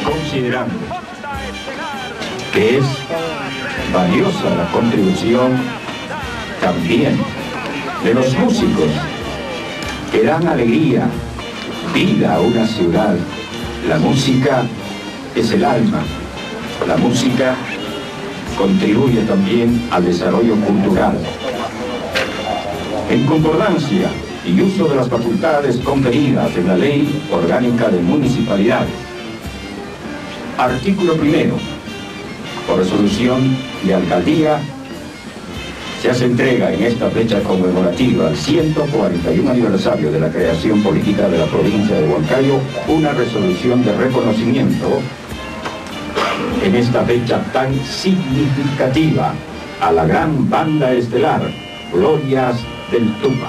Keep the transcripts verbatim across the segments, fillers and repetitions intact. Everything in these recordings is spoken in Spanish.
considerando que es valiosa la contribución también de los músicos que dan alegría, vida a una ciudad. La música es el alma, la música contribuye también al desarrollo cultural. En concordancia y uso de las facultades conferidas en la Ley Orgánica de Municipalidades. Artículo primero. Por resolución de alcaldía, se hace entrega en esta fecha conmemorativa al ciento cuarenta y uno aniversario de la creación política de la provincia de Huancayo, una resolución de reconocimiento en esta fecha tan significativa a la gran banda estelar Glorias del Tupa.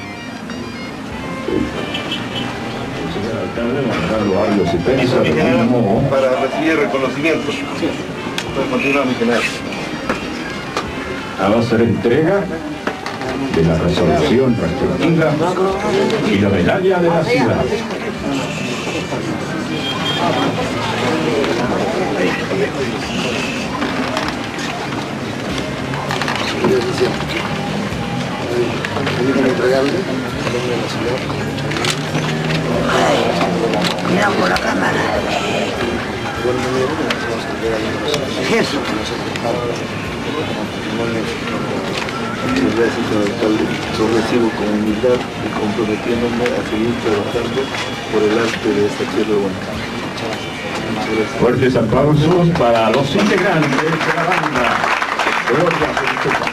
Para recibir reconocimiento. Puede continuar, mi general. A va a ser entrega de la resolución respectiva y la medalla de la ciudad. Mira por la cámara. Eso. Muchas gracias, señor alcalde. Lo recibo con humildad y comprometiéndome a seguir trabajando por el arte de esta tierra de Huancayo. Fuertes aplausos para los integrantes de la banda Glorias del Tupa.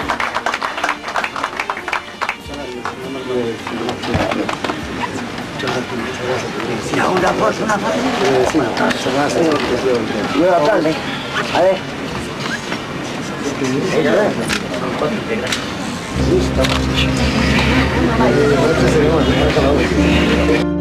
Una foto, una foto. Sí, muchas gracias. Señor alcalde, a ver. Listo.